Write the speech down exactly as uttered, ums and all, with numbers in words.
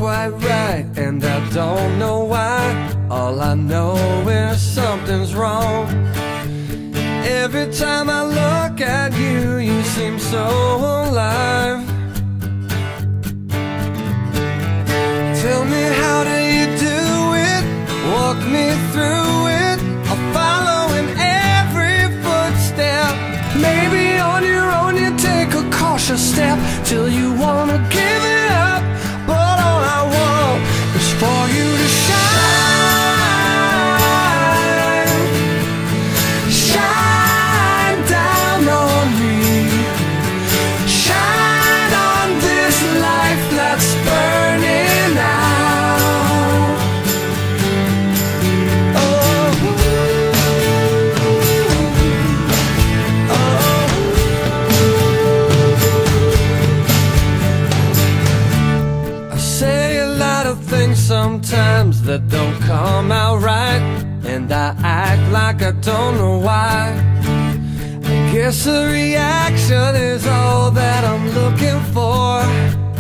quite right, and I don't know why. All I know is something's wrong. Every time I look at you, you seem so alive. Tell me, how do you do it? Walk me through it. I'll follow in every footstep. Maybe on your own you take a cautious step till you wanna give it up. But all I want is for you to shine, shine down on me, shine on this life that's burning out. Oh, oh. I say a lot of things sometimes that don't come out right, and I act like I don't know why. I guess a reaction is all that I'm looking for.